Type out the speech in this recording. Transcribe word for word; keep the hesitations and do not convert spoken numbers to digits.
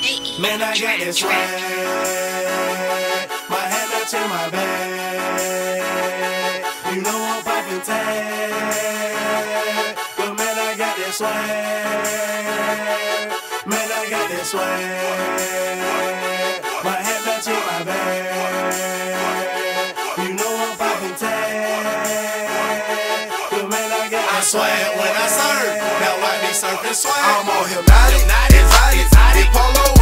Man, I got this swag. My hat matching my bag. You know I'm poppin' tag. But man, I got this swag. Man, I got this swag. My hat matching my bag. You know I'm poppin' tag. But man, I got this swag. I swag when I surf. Now I be surfing swag. I'm on hypnotic, Hypnotic, exotic, exotic, polo.